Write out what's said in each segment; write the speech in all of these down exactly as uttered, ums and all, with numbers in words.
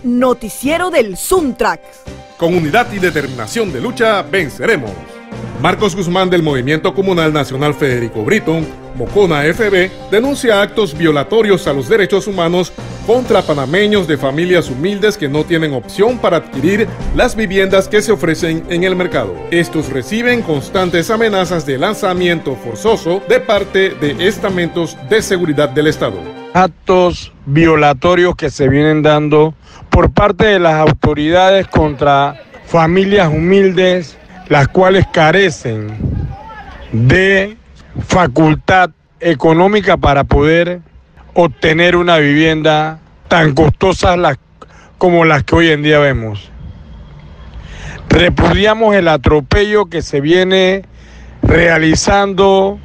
Noticiero del Suntrax. Con unidad y determinación de lucha, venceremos. Marcos Guzmán del Movimiento Comunal Nacional Federico Britton, Mocona F B, denuncia actos violatorios a los derechos humanos contra panameños de familias humildes que no tienen opción para adquirir las viviendas que se ofrecen en el mercado. Estos reciben constantes amenazas de lanzamiento forzoso de parte de estamentos de seguridad del Estado. Actos violatorios que se vienen dando por parte de las autoridades contra familias humildes, las cuales carecen de facultad económica para poder obtener una vivienda tan costosas las, como las que hoy en día vemos. Repudiamos el atropello que se viene realizando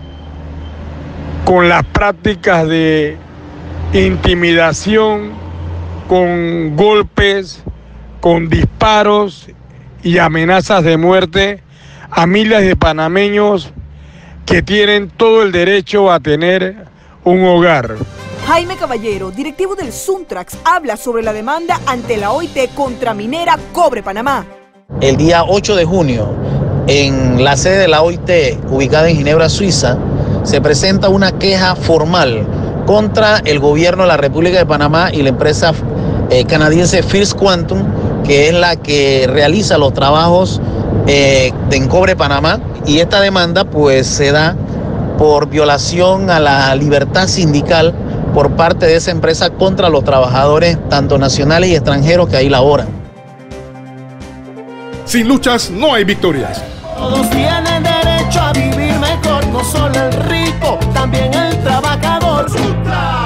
con las prácticas de intimidación, con golpes, con disparos y amenazas de muerte a miles de panameños que tienen todo el derecho a tener un hogar. Jaime Caballero, directivo del Suntrax, habla sobre la demanda ante la O I T contra Minera Cobre Panamá. El día ocho de junio, en la sede de la O I T, ubicada en Ginebra, Suiza, se presenta una queja formal contra el gobierno de la República de Panamá y la empresa eh, canadiense First Quantum, que es la que realiza los trabajos eh, de en Cobre Panamá. Y esta demanda pues se da por violación a la libertad sindical por parte de esa empresa contra los trabajadores, tanto nacionales y extranjeros, que ahí laboran. Sin luchas no hay victorias. Todos tienen derecho a vivir mejor, no solo el rico, también el trabajador. ¡Suntrax!